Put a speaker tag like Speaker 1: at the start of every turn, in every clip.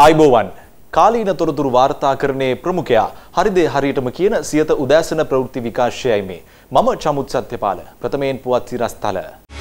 Speaker 1: ආයිබෝවන් කාලීන තොරතුරු වාර්තාකරණයේ ප්‍රමුඛයා හරිදේ හරියටම කියන සියත උදෑසන ප්‍රවෘත්ති විකාශයයි මේ. මම චමුත් සත්‍යපාල. ප්‍රථමයෙන් පුවත් සිරස්තල.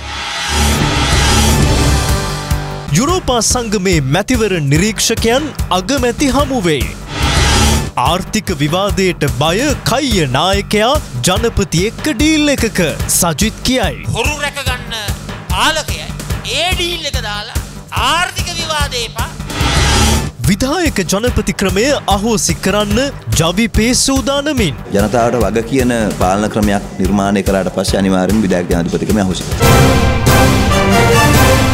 Speaker 2: යුරෝපා සංගමේ මැතිවර නිරීක්ෂකයන් අගමැති හමුවේ. ආර්ථික විවාදයට බය කයිය නායකයා ජනපති එක්ක ඩීල් එකක සජිත් කියයි.
Speaker 3: හොරු රැක ගන්න පාලකයයි ඒ ඩීල් එක දාලා ආර්ථික විවාදේ එපා.
Speaker 2: විධායක ජනපති ක්‍රමය අහෝසි කරන්න ජවිපේ සූදානමින්.
Speaker 4: ජනතාවට වග කියන පාලන ක්‍රමයක් නිර්මාණය කරාට පස්සේ අනිවාර්යෙන්ම විධායක ජනාධිපති ක්‍රමය අහෝසි කරනවා.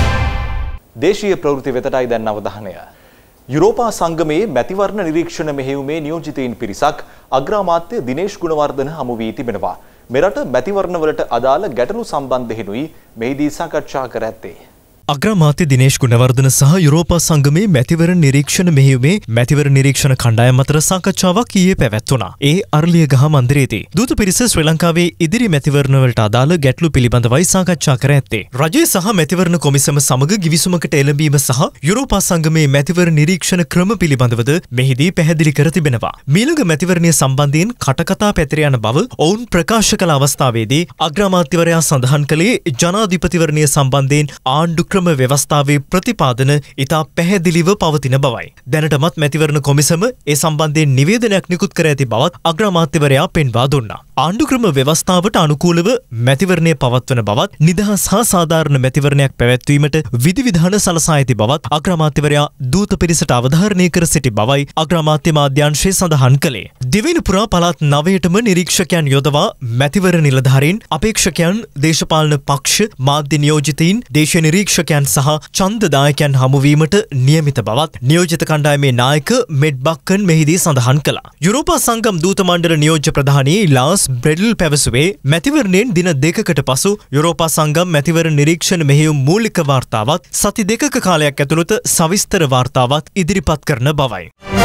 Speaker 1: දේශීය ප්‍රවෘත්ති වෙතටයි දැන් අවධානය. යුරෝපා සංගමයේ මැතිවරණ නිරීක්ෂණ මෙහෙයුමේ නියෝජිතයින් පිරිසක් අග්‍රාමාත්‍ය දිනේෂ් ගුණවර්ධන හමු වී තිබෙනවා. මෙරට මැතිවරණවලට අදාළ ගැටලු සම්බන්ධයෙන්ුයි මෙහිදී සාකච්ඡා කර ඇත්තේ.
Speaker 2: අග්‍රාමාත්‍ය දිනේෂ් ගුණවර්ධන සහ යුරෝපා සංගමේ මැතිවරණ නිරීක්ෂණ මෙහෙයුමේ මැතිවරණ නිරීක්ෂණ කණ්ඩායම් අතර සාකච්ඡාවක් ඊයේ පැවැත්වුණා. ඒ අරලියගහ මන්දිරයේදී දූත පිරිස ශ්‍රී ලංකාවේ ඉදිරි මැතිවරණවලට අදාළ ගැටලු පිළිබඳවයි සාකච්ඡා කර ඇත්තේ. රජය සහ මැතිවරණ කොමිසම සමග ගිවිසුමකට එළඹීම සහ යුරෝපා සංගමේ මැතිවරණ නිරීක්ෂණ ක්‍රම පිළිබඳවද මෙහිදී පැහැදිලි කර තිබෙනවා. මීළඟ මැතිවරණය සම්බන්ධයෙන් කටකතා පැතිර යන බව ඔවුන් ප්‍රකාශ කළ අවස්ථාවේදී අග්‍රාමාත්‍යවරයා සඳහන් කළේ ජනාධිපතිවරණය සම්බන්ධයෙන් ආණ්ඩු ව්‍යවස්ථාවේ ප්‍රතිපාදන ඉතා පැහැදිලිව පවතින බවයි. දැනටමත් මැතිවරණ කොමිසම ඒ සම්බන්ධයෙන් නිවේදනයක් නිකුත් කර ඇති බවත් අග්‍රාමාත්‍යවරයා පෙන්වා දුන්නා. ආණ්ඩුක්‍රම ව්‍යවස්ථාවට අනුකූලව මැතිවරණය පවත්වන බවත් නිදහස් හා සාධාරණ මැතිවරණයක් පැවැත්වීමට විධිවිධාන සලසා ඇති බවත් අග්‍රාමාත්‍යවරයා දූත පිරිසට අවධාරණය කර සිටි බවයි අග්‍රාමාත්‍ය මාධ්‍යාංශය සඳහන් කළේ. දිවයින පුරා පළාත් 9ටම නිරීක්ෂකයන් යොදවා මැතිවරණ නිලධාරීන්, අපේක්ෂකයන්, දේශපාලන පක්ෂ, මාධ්‍ය නියෝජිතයින්, දේශීය නිරීක්ෂක සහ ඡන්දදායකයන් හමුවීමට නියමිත බවත් නියෝජිත කණ්ඩායමේ නායක මෙඩ් බක්කන් මෙහිදී සඳහන් කළා. යුරෝපා සංගම් දූත මණ්ඩල නියෝජ්‍ය ප්‍රධානී ලාස් බ්‍රෙඩල් පැවසුවේ මැතිවරණයෙන් දින 2කට පසු යුරෝපා සංගම් මැතිවරණ නිරීක්ෂණ මෙහෙයුම් මූලික වාර්තාවත් සති 2ක කාලයක් ඇතුළත සවිස්තර වාර්තාවත් ඉදිරිපත් කරන බවයි.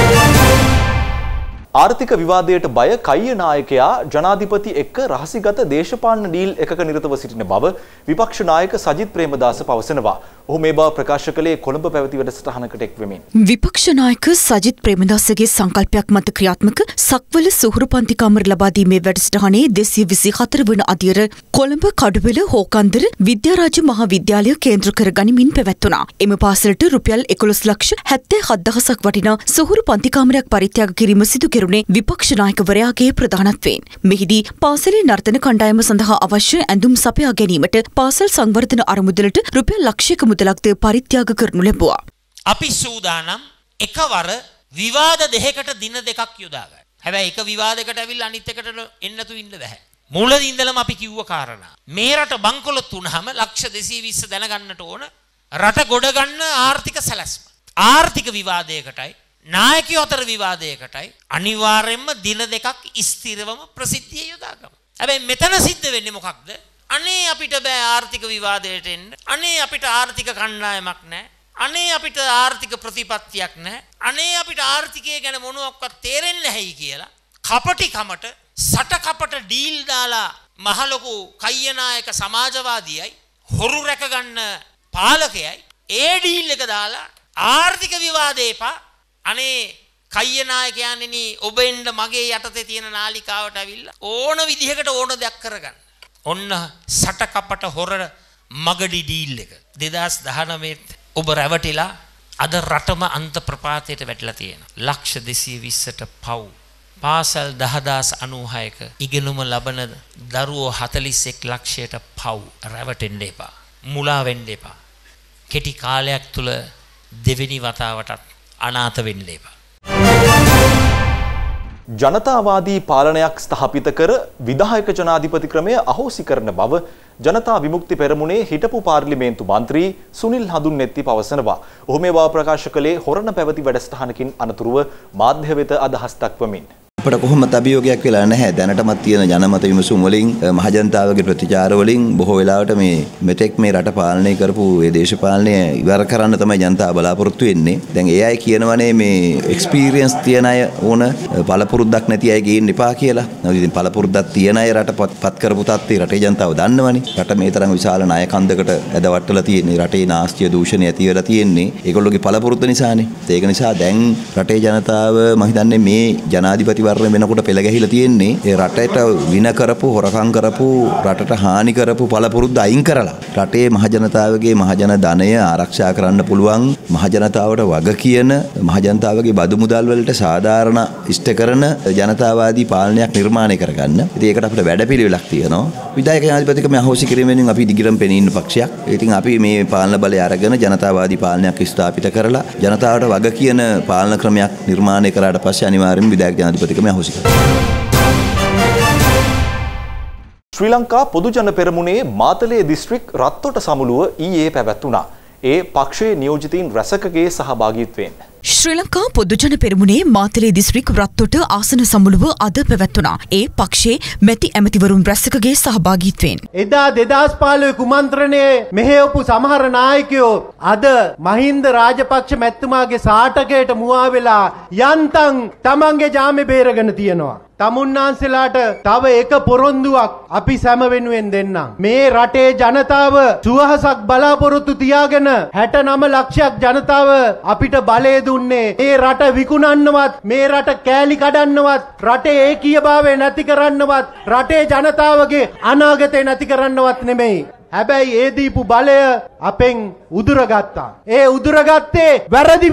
Speaker 1: ආර්ථික විවාදයට බය කයිය නායකයා ජනාධිපති එක්ක රහසිගත දේශපාලන ඩීල් එකක නිරතව සිටින බව විපක්ෂ නායක සජිත් ප්‍රේමදාස පවසනවා. ඔහු මේ බව ප්‍රකාශ කළේ කොළඹ පැවති වැඩසටහනකට එක් වෙමින්.
Speaker 5: විපක්ෂ නායක සජිත් ප්‍රේමදාසගේ සංකල්පයක් මත ක්‍රියාත්මක සක්වල සුහුරු පන්ති කාමර ලබා දීමේ වැඩසටහනේ 224 වන අදියර කොළඹ කඩුවෙල හෝකන්දර විද්‍යාරාජ මහා විද්‍යාලය කේන්ද්‍ර කර ගනිමින් පැවැත්වුණා. එම පාසලට රුපියල් 11,77,000ක් වටිනා සුහුරු පන්ති කාමරයක් පරිත්‍යාග කිරීම සිදු කෙරුණේ විපක්ෂ නායකවරයාගේ ප්‍රධානත්වයෙන්. මෙහිදී පාසලේ නර්තන කණ්ඩායම සඳහා අවශ්‍ය ඇඳුම් සපයා ගැනීමට පාසල් සංවර්ධන අරමුදලට රුපියල් ලක්ෂයක මුදලක්ද පරිත්‍යාග කරනු ලැබුවා.
Speaker 3: අපි සූදානම් එකවර විවාද දෙකකට දින දෙකක් යොදා ගන්න. හැබැයි එක විවාදයකට ඇවිල්ලා අනිත් එකට එන්න තු ඉන්න බෑ. මුලදී ඉඳලම අපි කිව්ව කාරණා. මේ රට බංකොලොත් වුණාම ලක්ෂ 220 දැනගන්නට ඕන රට ගොඩ ගන්න ආර්ථික සැලැස්ම. ආර්ථික විවාදයකටයි නායකයෝ අතර විවාදයකටයි අනිවාර්යයෙන්ම දින දෙකක් ස්ථිරවම ප්‍රසිද්ධිය යොදා ගමු. හැබැයි මෙතන සිද්ධ වෙන්නේ මොකක්ද? අනේ අපිට බෑ ආර්ථික විවාදයට එන්න. අනේ අපිට ආර්ථික කණ්ඩායමක් නැහැ. අනේ අපිට ආර්ථික ප්‍රතිපත්තියක් නැහැ. අනේ අපිට ආර්ථිකය ගැන මොනවක්වත් තේරෙන්නේ නැහැයි කියලා කපටිකමට සටකපට ඩීල් දාලා මහලොකු කයියනායක සමාජවාදියයි හොරු රැක ගන්න පාලකයයි ඒ ඩීල් එක දාලා ආර්ථික විවාදේ එපා. අනේ කයියනායකයන්ෙනි ඔබ එන්න මගේ යටතේ තියෙන නාලිකාවට ඇවිල්ලා ඕන විදිහකට ඕන දෙයක් කරගන්න. ඔන්න සටකපට හොර මගඩි ඩීල් එක 2019 ඔබ රැවටිලා අද රටම අන්ත ප්‍රපාතයට වැටිලා තියෙනවා. ලක්ෂ 220ට පව්. පාසල් 10096ක ඉගෙනුම ලබන දරුවෝ 41 ලක්ෂයට පව්. රැවටෙන්න එපා. මුලා වෙන්න එපා. කෙටි කාලයක් තුල දෙවෙනි වතාවටත් අනාථ වෙන්න එපා.
Speaker 1: ජනතාවාදී පාලනයක් ස්ථාපිත කර විධායක ජනාධිපති ක්‍රමය අහෝසි කරන බව ජනතා විමුක්ති පෙරමුණේ හිටපු පාර්ලිමේන්තු මන්ත්‍රී සුනිල් හඳුන්නෙත්ති පවසනවා. ඔහු මේ බව ප්‍රකාශ කළේ හොරණ පැවති වැඩසටහනකින් අනතුරුව මාධ්‍ය වෙත අදහස් දක්වමින්.
Speaker 4: අපිට කොහොමද අභියෝගයක් වෙලා නැහැ. දැනටමත් තියෙන ජනමත විමසුම් වලින් මහජනතාවගේ ප්‍රතිචාර වලින් බොහෝ වෙලාවට මෙතෙක් මේ රට පාලනය කරපු ඒ දේශපාලනය ඉවර කරන්න තමයි ජනතාව බලාපොරොත්තු වෙන්නේ. දැන් ඒ අය කියනවනේ මේ එක්ස්පීරියන්ස් තියන අය ඕන පළපුරුද්දක් නැති අය ගේන්න එපා කියලා. නමුත් ඉතින් පළපුරුද්දක් තියන අය රටපත් කරපු තත්ත්වේ රටේ ජනතාව දන්නවනේ. රට මේ තරම් විශාල ණය කන්දකට ඇදවට්ටලා තියෙන්නේ. රටේ නාස්තිය දූෂණය ඇති වෙලා තියෙන්නේ. ඒගොල්ලෝගේ පළපුරුද්ද නිසානේ. ඒක නිසා දැන් රටේ ජනතාව මම හිතන්නේ මේ ජනාධිපතිවරණය වෙනකොට පෙළ ගැහිලා තියෙන්නේ ඒ රටට වින කරපු හොරකම් කරපු රටට හානි කරපු පළපුරුද්ද අයින් කරලා රටේ මහජනතාවගේ මහජන ධනය ආරක්ෂා කරන්න පුළුවන් මහජනතාවට වග කියන මහජනතාවගේ බදු මුදල් වලට සාධාරණ ඉෂ්ට කරන ජනතාවාදී පාලනයක් නිර්මාණය කරගන්න. ඉතින් ඒකට අපිට වැඩපිළිවෙලක් තියෙනවා. විධායක ජනාධිපතිකම අහෝසි කිරීමෙන් අපි දිගටම පෙනී ඉන්න පක්ෂයක්. ඉතින් අපි මේ පාලන බලය අරගෙන ජනතාවාදී පාලනයක් ස්ථාපිත කරලා ජනතාවට වග කියන පාලන ක්‍රමයක් නිර්මාණය කරාට පස්සේ අනිවාර්යයෙන්ම විධායක ජනාධිපතිකම අහෝසි කරනවා.
Speaker 1: ශ්‍රී ලංකා පොදුජන පෙරමුණේ මාතලේ දිස්ත්‍රික් රත්තොට සමුළුව ඊයේ පැවැත්වුණා. ඒ පක්ෂයේ නියෝජිතයින් රැසකගේ සහභාගීත්වයෙන්.
Speaker 5: ශ්‍රී ලංකා පොදුජන පෙරමුණේ මාතලේ දිස්ත්‍රික් රත්තොට ආසන සමුළුව අද පැවැත්වුණා. ඒ පක්ෂයේ මැති ඇමතිවරුන් රැසකගේ සහභාගීත්වයෙන්.
Speaker 6: එදා 2015 කුමන්ත්‍රණයේ මෙහෙයපු සමහර නායකයෝ අද මහින්ද රාජපක්ෂ මැතිතුමාගේ සාටකයට මුවා වෙලා යන්තම් තමන්ගේ ජාමේ බේරගෙන තියෙනවා. තමුන්නාන්සලාට තව එක පොරොන්දුවක් අපි සැම වෙනුවෙන් දෙන්නම්. මේ රටේ ජනතාව සුවහසක් බලාපොරොත්තු තියාගෙන 69 ලක්ෂයක් ජනතාව අපිට බලය දුන්නේ. මේ රට විකුණන්නවත්, මේ රට කෑලි කඩන්නවත්, රටේ ඒකීයභාවය නැති කරන්නවත්, රටේ ජනතාවගේ අනාගතය නැති කරන්නවත් නෙමෙයි. හැබැයි ඒ දීපු බලය අපෙන් උදුරගත්තා. ඒ උදුරගත්තේ වැරදි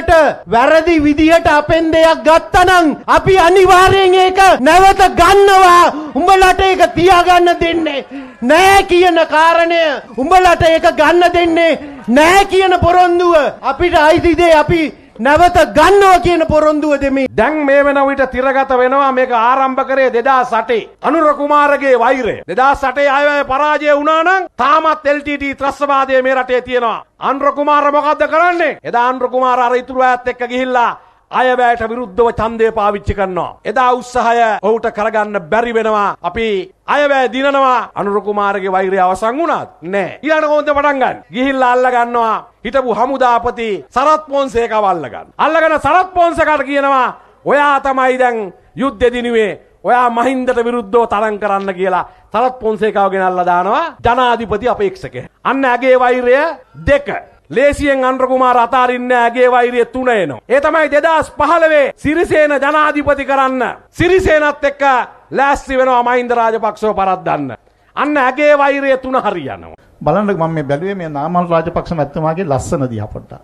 Speaker 6: විදිහට අපෙන් දෙයක් ගත්තනම් අපි අනිවාර්යෙන් ඒක නැවත ගන්නවා. උඹලට ඒක තියාගන්න දෙන්නේ නෑ කියන කාරණය, උඹලට ඒක ගන්න දෙන්නේ නෑ කියන පොරොන්දුව අපිට අයිති දේ අපි නැවත ගන්නවා කියන පොරොන්දුව දෙමි.
Speaker 7: දැන් මේ වෙන විට තිරගත වෙනවා. මේක ආරම්භ කරේ 2008 අනුර කුමාරගේ වෛරය. 2008 අයවැය පරාජය වුණා නම් තාමත් LTT ත්‍රස්තවාදය මේ රටේ තියෙනවා. අනුර කුමාර මොකද්ද කරන්නේ? එදා අනුර කුමාර අර ඉතුරු අයත් එක්ක ගිහිල්ලා අයවැයට විරුද්ධව ඡන්දය පාවිච්චි කරනවා. එදා උත්සාහය ඔහුට කරගන්න බැරි වෙනවා. අපි අයවැය දිනනවා. අනුර කුමාරගේ වෛරය අවසන් වුණාද? නෑ. ඊළඟ කොහොමද පටන් ගන්න? ගිහිල්ලා අල්ල ගන්නවා හිටපු හමුදාපති සරත් පොන්සේකව අල්ල ගන්න. අල්ලගෙන සරත් පොන්සේකට කියනවා ඔයා තමයි දැන් යුද්ධෙ දිනුවේ. ඔයා මහින්දට විරුද්ධව තරම් කරන්න කියලා සරත් පොන්සේකව ගෙනල්ලා දානවා ජනාධිපති අපේක්ෂකයා. අන්න ඇගේ වෛරය 2. ලේසියෙන් අනුර කුමාර අතාරින්නේ ඇගේ වෛරය 3 එනවා. ඒ තමයි 2015 සිරිසේන ජනාධිපති කරන්න. සිරිසේනත් එක්ක ලෑස්ති වෙනවා මහින්ද රාජපක්ෂව පරද්දන්න. අන්න ඇගේ වෛරය 3 හරියනවා.
Speaker 8: බලන්න මම මේ බැලුවේ මේ නාමල් රාජපක්ෂ මැතිතුමාගේ ලස්සන දිහා පොඩ්ඩක්.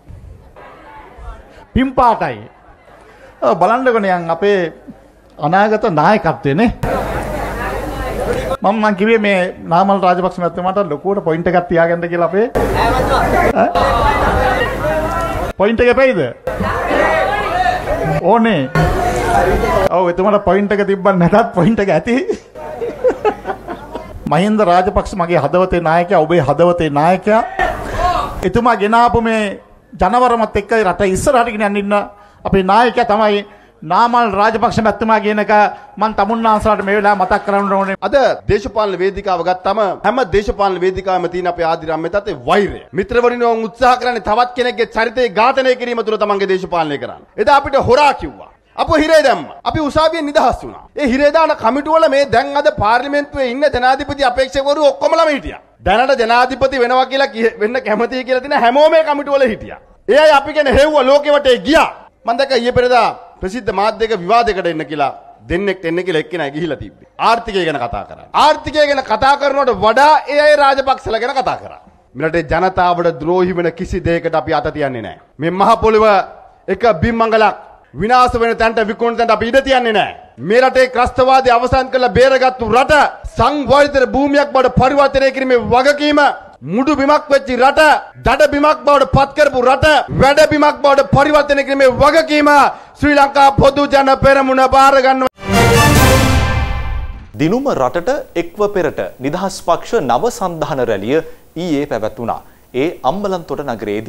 Speaker 8: පිම්පාටයි. බලන්නකොනේ අපේ අනාගත නායකත්වයේ නේ. මම කිව්වේ මේ නාමල් රාජපක්ෂ මැතිතුමාට ලොකුවට පොයින්ට් එකක් තියාගන්න කියලා අපේ. පොයින්ට් එක එපයිද? ඕනේ. ඔව් එතුමාට පොයින්ට් එක තිබ්බත් නැතත් පොයින්ට් එක ඇති. මහින්ද රාජපක්ෂ මගේ හදවතේ නායකයා, ඔබේ හදවතේ නායකයා. එතුමා ගෙනාපු මේ ජනවරමත් එක්ක රට ඉස්සරහට ගෙනන්න ඉන්න අපේ නායකයා තමයි නාමල් රාජපක්ෂ මැතිතුමා කියන එක මම තමුන්නාන්සලාට මේ වෙලාව මතක් කරන්න ඕනේ.
Speaker 9: අද දේශපාලන වේදිකාව ගත්තම හැම දේශපාලන වේදිකාවෙම තියෙන අපේ ආදිරම්මේ තත්ත්වයේ වෛරය. මිත්‍රවරුන් උත්සාහ කරන්නේ තවත් කෙනෙක්ගේ චරිතය ඝාතනය කිරීම තුළ තමන්ගේ දේශපාලනය කරන්න. එදා අපිට හොරා කිව්වා. අපෝ හිරේ දැම්මා. අපි උසාවියෙන් නිදහස් වුණා. ඒ හිරේ දාන කමිටුව වල මේ දැන් අද පාර්ලිමේන්තුවේ ඉන්න ජනාධිපති අපේක්ෂකවරු ඔක්කොමලම හිටියා. දැනට ජනාධිපති වෙනවා කියලා වෙන්න කැමතියි කියලා තියෙන හැමෝම මේ කමිටුව වල හිටියා. ඒ අය අපි ගැන හෙව්වා ලෝකෙ වටේ ගියා. මම දැක්ක ඊයේ පෙරේදා ප්‍රසිද්ධ මාධ්‍යයක විවාදයකට එන්න කියලා දෙන්නෙක් එන්න කියලා එක්කෙනා ගිහිලා තිබ්බේ. ආර්ථිකය ගැන කතා කරා. ආර්ථිකය ගැන කතා කරනකොට වඩා ඒ අය රාජපක්ෂලා ගැන කතා කරා. මෙලට ජනතාවට ද්‍රෝහි වෙන කිසි දෙයකට අපි අත තියන්නේ නැහැ. මේ මහ පොළව එක බිම්මංගලක් විනාශ වෙන තැනට විකුණන තැනට අපි ඉඩ තියන්නේ නැහැ. මේ රටේ ත්‍රස්තවාදී අවසන් කරලා බේරගත්තු රට සංවර්ධිත භූමියක් බවට පරිවර්තනය කිරීමේ වගකීම මුඩු බිමක් වෙච්ච රට දඩ බිමක් බවට පත් කරපු රට වැඩ බිමක් බවට පරිවර්තනය කිරීමේ වගකීම ශ්‍රී ලංකා පොදු ජන පෙරමුණ බාර ගන්නවා.
Speaker 1: දිනුම රටට එක්ව පෙරට නිදහස් පක්ෂ නව සන්ධාන රැළිය ඊයේ පැවැත්වුණා. ඒ අම්බලන්තොට නගරයේදී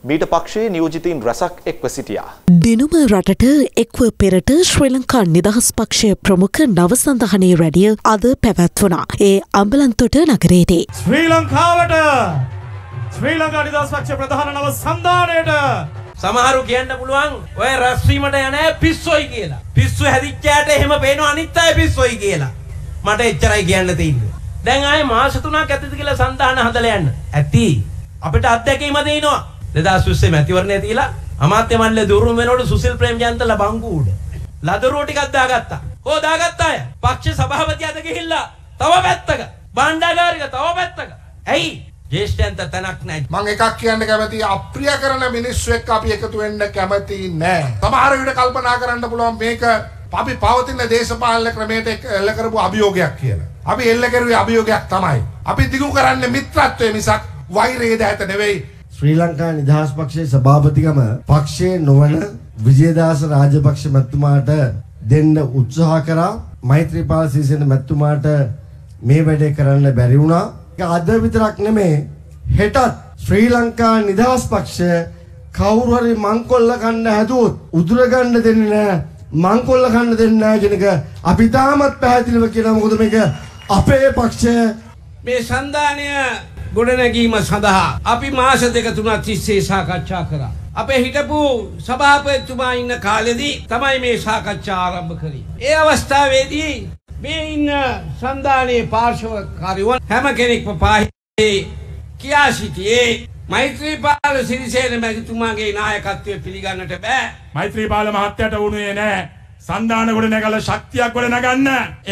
Speaker 1: මීට පක්ෂයේ නියෝජිතයින් රැසක් එක්ව සිටියා.
Speaker 5: දිනුම රටට එක්ව පෙරට ශ්‍රී ලංකා නිදහස් පක්ෂය ප්‍රමුඛ නවසන්ධානයේ රැඩිය අද පැවැත්වුණා. ඒ අම්බලන්තොට නගරයේදී.
Speaker 10: ශ්‍රී ලංකාවට ශ්‍රී ලංකා නිදහස් පක්ෂ ප්‍රධාන නවසන්ධානයට සමහරු කියන්න පුළුවන් ඔය රැස්වීමට යන්නේ පිස්සොයි කියලා. පිස්සු හැදිච්චාට එහෙම පේනවා අනිත් අය පිස්සොයි කියලා. මට එච්චරයි කියන්න තියෙන්නේ. දැන් ආයේ මාස 3ක් ඇතිද කියලා සන්ධාන හදලා යන්න. ඇති. අපිට අත්දැකීම දෙනවා. 2020 මැතිවරණය තියලා අමාත්‍ය මණ්ඩලයේ දුරුම වෙනකොට සුසිල් ප්‍රේමජයන්තලා බංගු උඩ. ලදරුව ටිකක් දාගත්තා. ඕ දාගත්තා අය. පක්ෂ සභාපති අද ගිහිල්ලා තව පැත්තක. බණ්ඩාගාරික තව පැත්තක. ඇයි? ජේෂ්ඨයන්ට තනක් නැහැ.
Speaker 11: මම එකක් කියන්න කැමතියි අප්‍රිය කරන මිනිස්සු එක්ක අපි එකතු වෙන්න කැමති නෑ. සමහර විට කල්පනා කරන්න පුළුවන් මේක අපි පවතින දේශපාලන ක්‍රමයට එල්ල කරපු අභියෝගයක් කියලා. අපි එල්ල කරුවේ අභියෝගයක් තමයි. අපි දිගු කරන්නේ මිත්‍රත්වය මිසක් වෛරය දැත නෙවෙයි.
Speaker 12: ශ්‍රී ලංකා නිදහස් පක්ෂයේ සභාපතිකම පක්ෂයේ නොවන විජේදාස රාජපක්ෂ මැතිතුමාට දෙන්න උත්සාහ කරා. මෛත්‍රීපාල සිරිසේන මැතිතුමාට මේ වැඩේ කරන්න බැරි වුණා. අද විතරක් නෙමේ හෙටත් ශ්‍රී ලංකා නිදහස් පක්ෂය කවුරු හරි මංකොල්ල කන්න හැදුවොත් උදුර ගන්න දෙන්නේ නැහැ. මංකොල්ල කන්න දෙන්නේ නැහැ කියන එක අපි තාමත් පැහැදිලිව කියනවා. මොකද මේක අපේ පක්ෂය
Speaker 10: මේ සන්ධානය ගොඩනැගීම සඳහා අපි මාස 2-3ක් තිස්සේ සාකච්ඡා කරා. අපේ හිටපු සභාපතිතුමා ඉන්න කාලෙදී තමයි මේ සාකච්ඡා ආරම්භ කරේ. ඒ අවස්ථාවේදී මේ ඉන්න සන්ධානයේ පාර්ශවකාරීවන් හැම කෙනෙක්ම පාහේ කියා සිටියේ මෛත්‍රීපාල සිරිසේන මැතිතුමාගේ නායකත්වය පිළිගන්නට බෑ.
Speaker 13: මෛත්‍රීපාල මහත්තයාට වුණේ නෑ සන්ධාන ගොඩ නැගලා ශක්තියක් ගොඩ නගන්න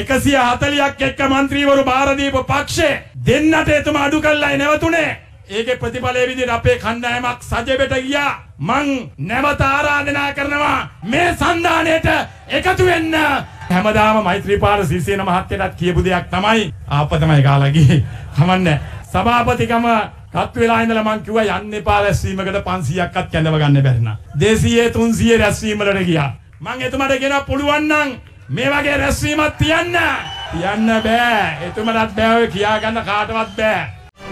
Speaker 13: 140ක් එක්ක മന്ത്രിවරු බාර දීපු පක්ෂේ දෙන්නට එතුමා අඩු කළායි නැවතුනේ. ඒකේ ප්‍රතිඵලයේ විදිහට අපේ කණ්ඩායමක් සජෙබෙට ගියා. මං නැවත ආරාධනා කරනවා මේ සන්ධානයට එකතු වෙන්න. හැමදාම මෛත්‍රීපාල සිරිසේන මහත්තයාට කියපු දෙයක් තමයි ආප්ප තමයි කාලා ගියේ. කමන්නේ සභාපතිකම රත් වෙලා ඉඳලා මං කිව්වා යන්න එපා රැස්වීමකට 500ක්වත් කැඳව ගන්න බැරි නා. 200 300 රැස්වීම වලට ගියා. මං එතුමාට කියනවා පුළුවන් නම් මේ වගේ රැස්වීමක් තියන්න. තියන්න බෑ. එතුමාටත් බෑ ඔය කියා ගන්න කාටවත් බෑ.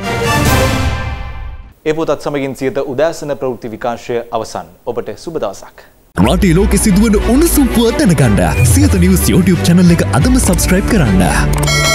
Speaker 1: ඒ පොතත් සමගින් සියත උදෑසන ප්‍රවෘත්ති විකාශය අවසන්. ඔබට සුබ දවසක්.
Speaker 2: රටේ ලෝකෙ සිදුවන උණුසුම් පුවත් දැනගන්න සියත නිවුස් YouTube channel එක අදම subscribe කරන්න.